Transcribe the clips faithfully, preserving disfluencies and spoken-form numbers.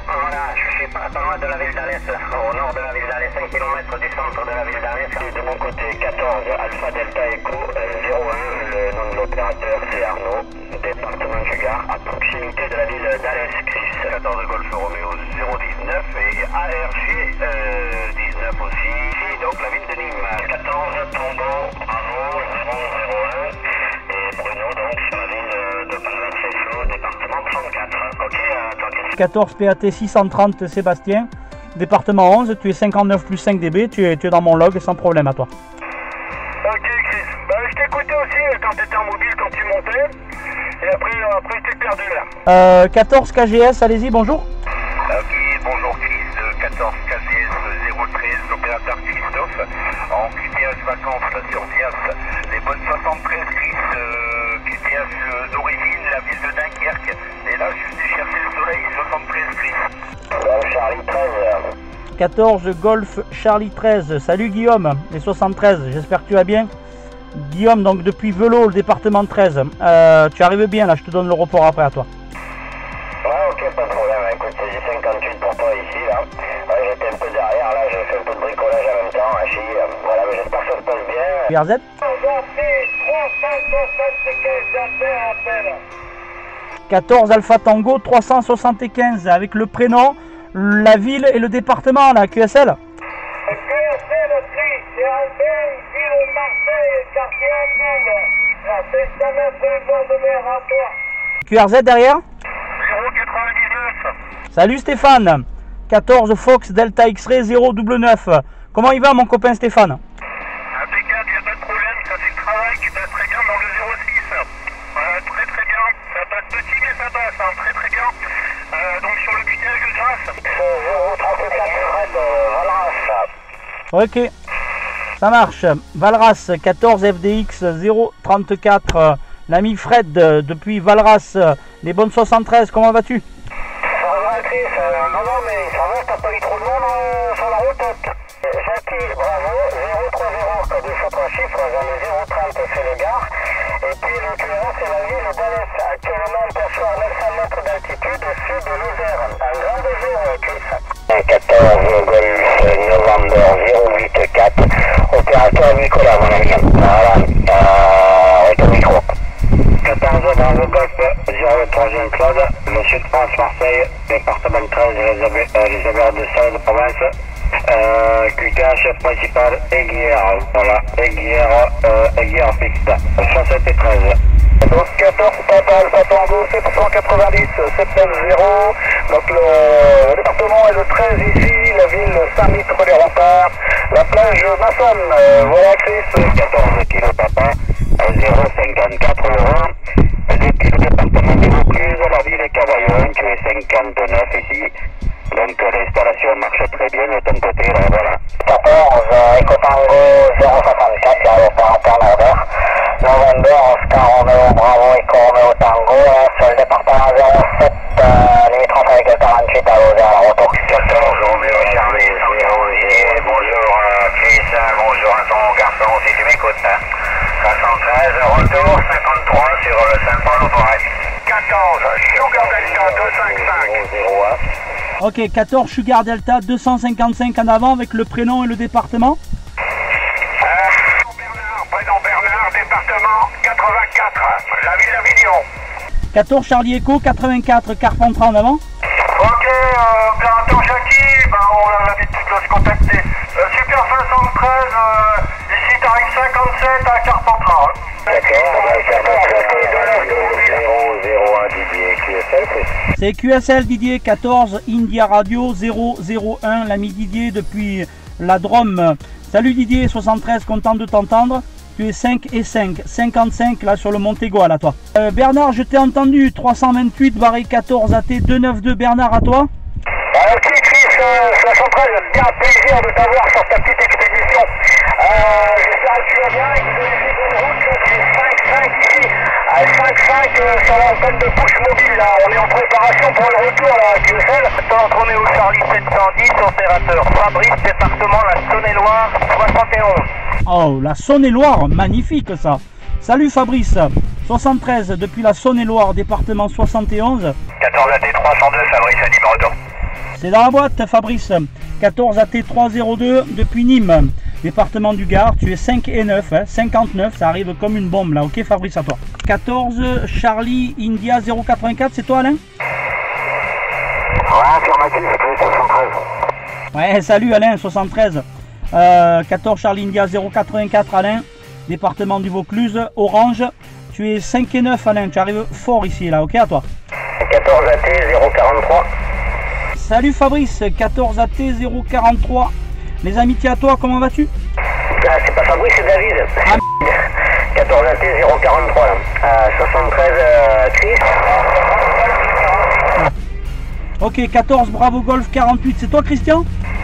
Voilà, je suis pas, pas loin de la ville d'Alès, au nord de la ville d'Alès, cinq kilomètres du centre de la ville d'Alès. De mon côté, quatorze, Alpha Delta Echo, zéro un, le nom de l'opérateur c'est Arnaud, département du Gard, à proximité de la ville d'Alès. quatorze Golf Romeo zéro dix-neuf et A R G euh, dix-neuf aussi, ici donc la ville de Nîmes. quatorze, Tombeau, Bravo, zéro zéro un, et Bruno donc sur la ville de Palavas-les-Flots, département trente-quatre. Ok, à toi. quatorze P A T six cent trente Sébastien, département onze, tu es cinquante-neuf plus cinq D B, tu es, tu es dans mon log sans problème à toi. Ok Chris, bah, je t'écoutais aussi quand tu étais en mobile, quand tu montais, et après, euh, après je t'ai perdu là. Euh, quatorze K G S, allez-y, bonjour. Ok, bonjour Chris, quatorze K G S zéro treize, l'opérateur Christophe, en Q T H vacances sur Dias, les bonnes soixante-treize Chris, euh, Q T H euh, d'origine, la ville de Dunkerque, et là je suis chercher le soleil, soixante-treize Chris. Euh, Charlie treize. quatorze Golf Charlie treize, salut Guillaume, les soixante-treize, j'espère que tu vas bien. Guillaume, donc depuis Velo, le département treize, euh, tu arrives bien là, je te donne le report après à toi. Ouais, ok, pas de problème, écoute, c'est cinquante-huit pour toi ici là, ouais, j'étais un peu derrière, là je fais un peu de bricolage en même temps, à Chili, voilà, mais j'espère que ça se passe bien. R Z quatorze Alpha Tango trois cent soixante-quinze, avec le prénom, la ville et le département, la Q S L. Q S L, c'est Albert, ville Marseille, quartier Angoule, la cinquante-neuf rue Bord de Mer à toi. Q R Z derrière. zéro quatre-vingt-dix-neuf. Salut Stéphane, quatorze Fox Delta X-Ray zéro double neuf. Comment il va mon copain Stéphane? Impeccable, il n'y a pas de problème, ça c'est le travail qui passe très bien dans le zéro six. Voilà, très très bien, ça passe petit mais ça passe, hein, très très bien. Euh, donc sur le cutage de grâce. zéro trente-quatre Fred, Valras. Ok, ça marche. Valras, quatorze F D X zéro trente-quatre. L'ami Fred depuis Valras, les bonnes soixante-treize, comment vas-tu? Ça va Chris, euh, non non mais ça va, t'as pas eu trop de monde euh, sur la route. Jackie, bravo, zéro trois zéro, code de fois trois chiffres, vers le zéro trente c'est le Gard. Et puis le Q R c'est la ville d'Alès, actuellement on perçoit neuf cents mètres d'altitude au sud de Lozère. Un grand bonjour Chris. quatorze Golf November zéro huit quatre, opérateur Nicolas mon ami. Voilà, euh, avec le micro. quatorze Bravo Golf zéro trois Claude, le sud de France Marseille, département treize, les Aubert de Salle de province. Euh, Q T H principal Aiguière, voilà, Aiguière, euh, Aiguière piste, soixante-treize. Donc quatorze Papa Alpha Tango sept cent quatre-vingt-dix, sept neuf zéro, donc le, le département est le treize ici, la ville Saint-Mitre-les-Remparts, la plage Massonne, euh, voilà Chris, quatorze kilo Papa, zéro cinquante-quatre vingt, depuis le département de Vaucluse, la ville Cavaillon, tu es cinquante-neuf ici. Donc l'installation marche très bien de ton côté, là, voilà. quatorze, Eco Tango zéro soixante-quatre, il y a l'opérateur Norbert. November, Oscar Romeo, Bravo, Eco Romeo Tango, hein, sur le département zéro sept, euh, limitrophe avec le quarante-huit à Lozère, à la retour. quatorze, Romeo Charlie, et bonjour euh, Chris, bonjour à ton garçon si tu m'écoutes. soixante-treize, retour, cinquante-trois sur le Saint-Paul-au-Forêt. quatorze, Sugar Delta deux cent cinquante-cinq. zéro un. Ok, quatorze Sugar Delta deux cent cinquante-cinq en avant avec le prénom et le département. Euh, Bernard, prénom Bernard, département quatre-vingt-quatre, la ville d'Avignon. quatorze Charlie Echo quatre-vingt-quatre Carpentras en avant. Ok, euh, opérateur Jackie, ben on a l'habitude de se contacter. Euh, Super soixante-treize, euh, ici tarif cinquante-sept à Carpentras. D'accord, zéro zéro un Didier, Q S L, c'est... C'est Q S L Didier quatorze India Radio zéro zéro un, l'ami Didier depuis la Drôme. Salut Didier, soixante-treize, content de t'entendre. Tu es cinq et cinq, cinquante-cinq là sur le Montégoal à toi. Euh, Bernard, je t'ai entendu, trois cent vingt-huit barré quatorze A T deux cent quatre-vingt-deux Bernard à toi. Ah, ok Chris, euh, soixante-treize, bien plaisir de t'avoir sur ta petite expédition. Euh, J'espère que tu vas bien et que vous avez fait bonne route. C'est cinq cinq ici, à cinq cinq euh, sur l'antenne de Push Mobile là. On est en préparation pour le retour là, Q S L. Centre Romeo Charlie sept cent dix, opérateur Fabrice, département la Saône-et-Loire, soixante et onze. Oh, la Saône-et-Loire, magnifique ça. Salut Fabrice, soixante-treize depuis la Saône-et-Loire, département soixante et onze. quatorze A T trois cent deux, Fabrice à Libre-Retour. C'est dans la boîte, Fabrice. quatorze A T trois zéro deux depuis Nîmes, département du Gard. Tu es cinq et neuf, hein, cinquante-neuf, ça arrive comme une bombe là. Ok, Fabrice, à toi. quatorze Charlie India zéro quatre-vingt-quatre, c'est toi, Alain? Ouais, affirmatif, c'est soixante-treize. Ouais, salut Alain, soixante-treize. Euh, quatorze Charlie India zéro quatre-vingt-quatre, Alain, département du Vaucluse, Orange. Tu es cinq et neuf, Alain, tu arrives fort ici, là, ok, à toi. quatorze A T zéro quarante-trois. Salut Fabrice, quatorze A T zéro quarante-trois. Les amitiés à toi, comment vas-tu? Ah, c'est pas Fabrice, c'est David. Ah, quatorze A T zéro quarante-trois, là. Euh, soixante-treize, euh, Chris. ok, quatorze Bravo Golf quarante-huit, c'est toi, Christian?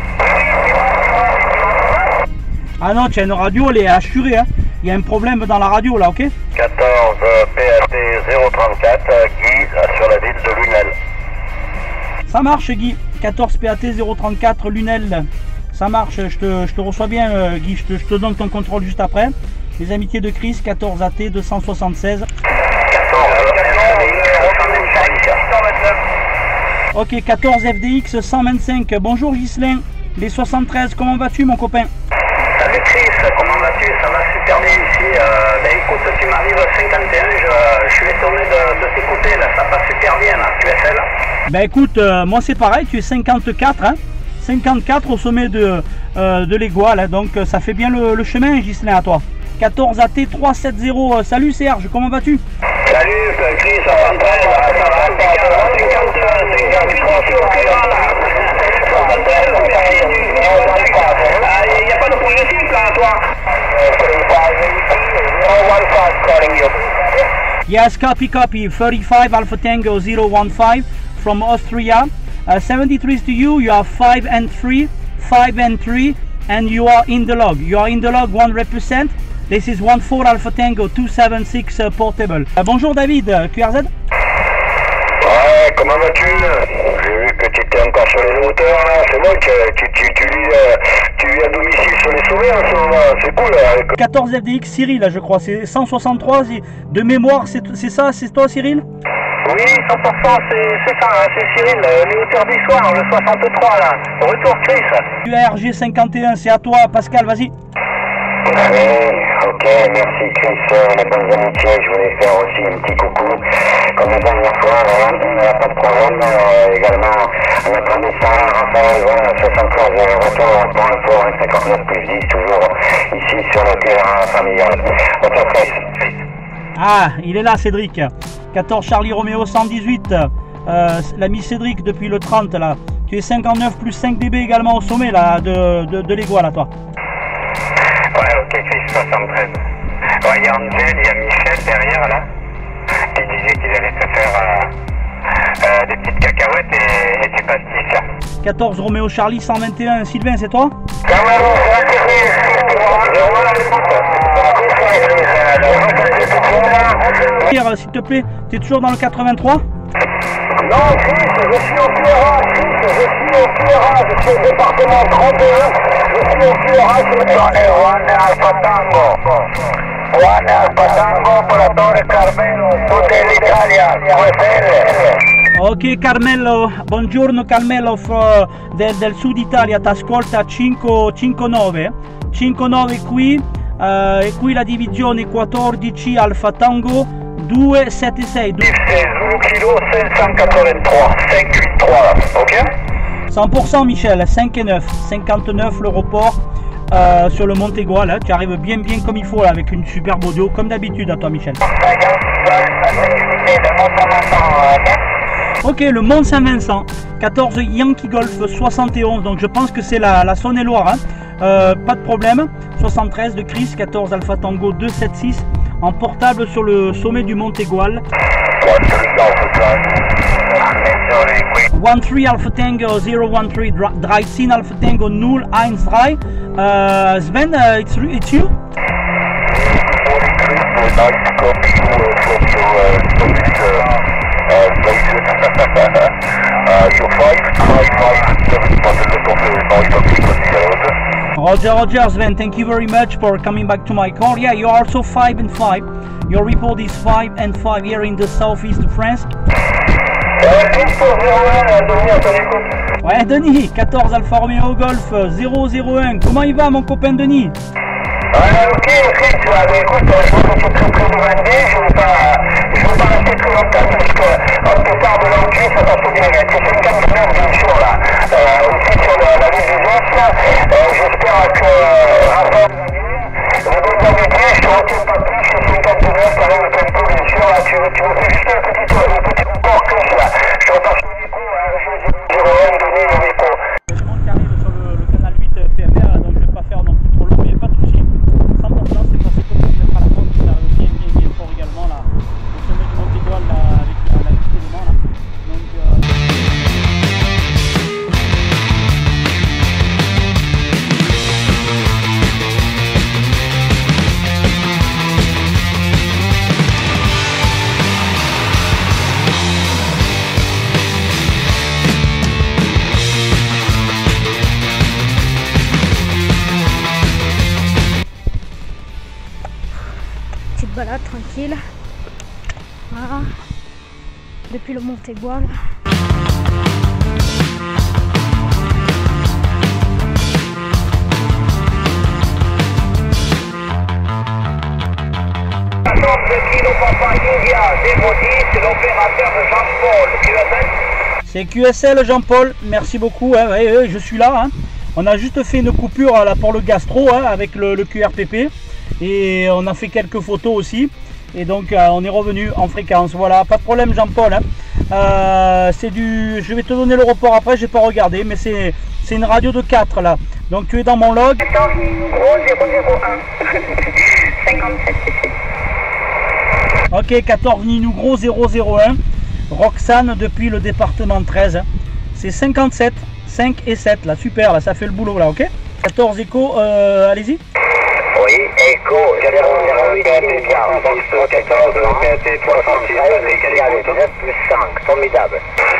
Ah non, tu as une radio, elle est assurée, hein. Il y a un problème dans la radio, là, ok? quatorze P A T zéro trente-quatre, Guy, sur la ville de Lunel. Ça marche, Guy. quatorze P A T zéro trente-quatre, Lunel. Ça marche, je te, je te reçois bien, euh, Guy. Je te, je te donne ton contrôle juste après. Les amitiés de Chris, quatorze A T deux cent soixante-seize. Ok, quatorze F D X cent vingt-cinq. Bonjour, Ghislain. Les soixante-treize, comment vas-tu, mon copain? Salut Chris, comment vas-tu? Ça va super bien ici. Euh, ben écoute, tu m'arrives à cinquante et un, je, je suis étonné de, de t'écouter, là, ça passe super bien, là. Tu es seul? Ben écoute, euh, moi c'est pareil, tu es cinquante-quatre, hein, cinquante-quatre au sommet de, euh, de l'Égoile, hein, donc ça fait bien le, le chemin, Ghislain, à toi. quatorze A T trois cent soixante, euh, salut Serge, comment vas-tu? Salut Chris, soixante-treize, ça va, cinquante, cinquante-huit ici au Clément, là. soixante-treize, merci du contact. Il n'y a pas de progressif, là, toi? Yes, copy, copy. thirty-five Alpha Tango zero one five from Austria. Uh, seventy-three is to you. You are five and three, five and three, and you are in the log. You are in the log one hundred percent. This is one four Alpha Tango two seven six uh, portable. Uh, bonjour David, uh, Q R Z. Ouais, comment vas-tu? J'ai vu que tu étais encore sur les hauteurs, là. C'est bon que tu, tu, tu, vis, euh, tu vis à domicile sur les sommets en ce moment. C'est cool, là. quatorze F D X Cyril, je crois. C'est cent soixante-trois de mémoire. C'est ça, c'est toi, Cyril? Oui, cent pour cent, c'est ça, hein, c'est Cyril. Les hauteurs du soir, le soixante-trois, là. Retour Chris. U A R G cinquante et un, c'est à toi, Pascal, vas-y. Oui, ok, merci Chris, les bonnes amitiés, je voulais faire aussi un petit coucou, comme la dernière fois, il n'y a pas de problème, euh, également notre ami Sarah, Raphaël, voilà, soixante-treize, retour pour info, cinquante-neuf plus dix, toujours ici sur le terrain familial. Retour Chris. Ah, il est là Cédric, quatorze Charlie Roméo cent dix-huit, euh, l'ami Cédric depuis le trente là, tu es cinquante-neuf plus cinq D B également au sommet là, de, de, de l'Égoile à toi. Ouais, ok, Chris, soixante-treize. Ouais, il y a Angel, il y a Michel derrière, là, qui disait qu'ils allaient se faire euh, euh, des petites cacahuètes et, et du pastis, là. quatorze Roméo Charlie cent vingt et un, Sylvain, c'est toi? Pierre, s'il te plaît, tu es toujours dans le quatre-vingt-trois? Non, Chris, je suis au Q R A, Chris, je suis au Q R A, je suis au département trente et un, je suis au Q R A, je suis One Alpha Tango, One Alpha Tango pour la Torre Carmelo, tutta l'Italia, Ok Carmelo, buongiorno Carmelo for, del, del Sud Italia, ti ascolta cinque nove, cinque nove qui, uh, e qui la divisione quattordici Alfa Tango due sette sei. Zulu Kilo cinq cent quatre-vingt-trois, cinq huit trois, ok? cent pour cent Michel, cinq et neuf, cinquante-neuf le report euh, sur le Mont Égoile, hein. Tu arrives bien bien comme il faut là, avec une superbe audio, comme d'habitude à toi Michel. Ok, le Mont Saint-Vincent, quatorze Yankee Golf soixante et onze, donc je pense que c'est la, la Saône-et-Loire, hein. euh, pas de problème. soixante-treize de Chris, quatorze Alpha Tango deux sept six, en portable sur le sommet du Mont Égoile. one three Alpha Tango zero one three, dreizehn Alpha Tango null eins drei. Uh, Sven, uh, it's, it's you? Roger, Roger, Sven, thank you very much for coming back to my call. Yeah, you are also five and five. Your report is five and five here in the southeast of France. Ouais, Denis, quatorze Alfa Romeo Golf zéro zéro un. Comment il va, mon copain Denis? Ouais, ok, Chris, ouais, mais écoute, je pense que c'est très très demandé, je ne vais pas, je vais pas rester très longtemps parce que on te part de l'entrée, ça va se bien, il y a cinquante-neuf bien sûr là, euh, aussi sur la, la ligne des os, euh, j'espère que Raphaël va bien, le bon dernier pied, je te retiens pas plus, c'est cinquante-neuf, quand même le tempo bien sûr, là, tu, tu me fais juste un petit, un petit rapport Chris là, je repasse le micro, zéro un, donner le micro. Il y a du monde qui arrive sur le, le canal huit P M R, donc je ne vais pas faire non plus trop long, mais pas de soucis. cent pour cent c'est passé comme on mettra la côte, ça arrive bien bien bien fort également là, au sommet du Mont Étoile là, avec la, la liste d'éléments là. Donc, euh... petite balade tranquille, voilà, depuis le Montégoal. Kilo Papa India zéro dix, c'est l'opérateur de Jean-Paul, Q S L. C'est Q S L Jean-Paul, merci beaucoup, hein, ouais, ouais, je suis là. Hein. On a juste fait une coupure là, pour le gastro hein, avec le, le Q R P P et on a fait quelques photos aussi. Et donc euh, on est revenu en fréquence, voilà, pas de problème Jean-Paul. Hein. Euh, c'est du, je vais te donner le report après, j'ai pas regardé, mais c'est c'est une radio de quatre là. Donc tu es dans mon log. quatorze zéro zéro un, cinquante-sept. Ok, quatorze Ninou Gros zéro zéro un, Roxane depuis le département treize. Hein. C'est cinquante-sept, cinq et sept là, super, là ça fait le boulot là, ok. quatorze Echo, euh, allez-y. Oui, Echo zéro zéro huit, quatorze, soixante-six, plus cinq, formidable.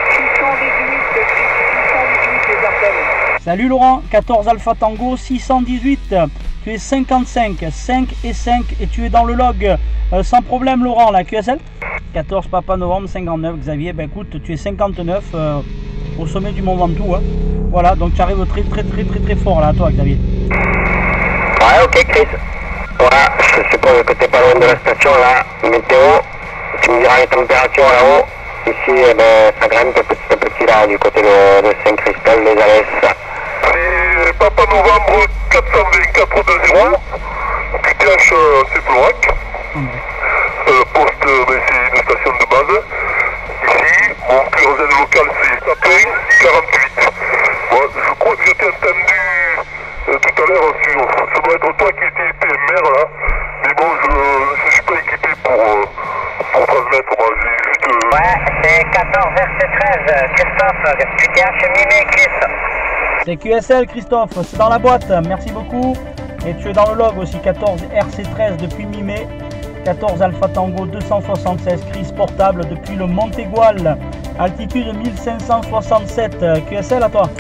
Salut Laurent, quatorze Alpha Tango six cent dix-huit, tu es cinquante-cinq, cinq et cinq et tu es dans le log, euh, sans problème Laurent, la Q S L. quatorze Papa Novembre cinquante-neuf, Xavier, ben écoute, tu es cinquante-neuf euh, au sommet du Mont Ventoux, hein. Voilà, donc tu arrives très très très très très fort là, toi Xavier. Ouais, ok Chris. Voilà, je suppose que t'es pas loin de la station là, météo, tu me diras les températures là-haut. Ici, eh ben, ça grimpe petit à petit là, du côté de, de Saint-Christophe, les Alès. C'est Papa Novembre quatre cent vingt-quatre deux zéro, Q T H euh, c'est Florac. Euh, poste, ben, c'est une station de base. Ici, mon kérosène local c'est Sapin quarante-huit. Bon, je crois que j'étais entendu euh, tout à l'heure sur, ça doit être toi qui étais P M R là, mais bon, je ne suis pas équipé pour, euh, pour transmettre, moi j'ai juste... Euh... Ouais, c'est quatorze R C treize, Christophe, Q T H Mimé, Chris. C'est Q S L Christophe, c'est dans la boîte, merci beaucoup. Et tu es dans le log aussi, quatorze R C treize depuis mi-mai, quatorze Alpha Tango deux cent soixante-seize, Chris portable depuis le Montégoal, altitude mille cinq cent soixante-sept, Q S L à toi.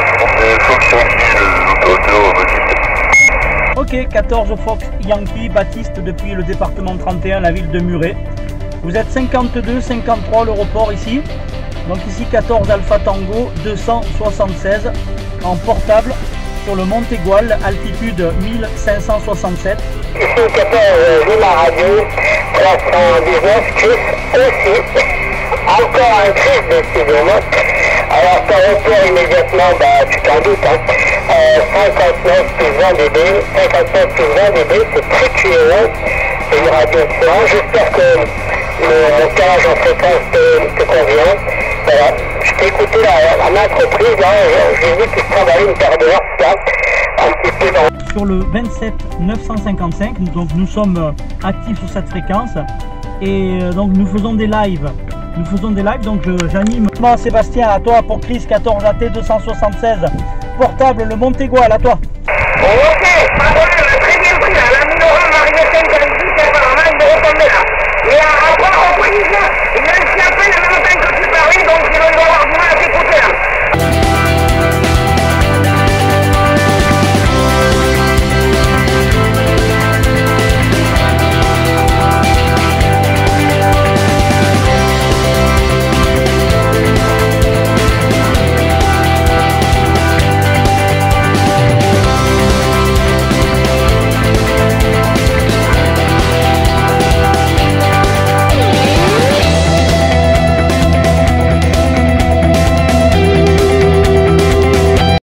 Ok, quatorze Fox Yankee, Baptiste depuis le département trente et un, la ville de Muret. Vous êtes cinquante-deux, cinquante-trois le report ici. Donc ici quatorze Alpha Tango deux cent soixante-seize en portable sur le Montégoal, altitude mille cinq cent soixante-sept. Ici quatorze Lima Radio, trois cent dix-neuf, Chris aussi. Encore un Chris décidément. Alors ça repère immédiatement, bah tu t'en doutes, hein. Euh, cinquante-neuf plus vingt D B, cinquante-neuf plus vingt D B, c'est très curieux. C'est une radio de courant. J'espère que le montage en fréquence te, te convient. Voilà, je t'ai écouté là, à ma entreprise, là, j'ai vu que tu travaillais une paire d'heures, ça, un petit peu dans... Sur le vingt-sept neuf cent cinquante-cinq, donc nous sommes actifs sur cette fréquence et donc nous faisons des lives. Nous faisons des lives, donc j'anime. Bon, Sébastien, à toi pour Chris quatorze A T deux cent soixante-seize, portable le Montégoal, à toi. Ok, pas de problème, très bien pris là, la Minora Marine cinquante-six, apparemment il est retombé là. Mais à avoir reprise, il a aussi appelé le même temps que tu parlais, donc il doit avoir du mal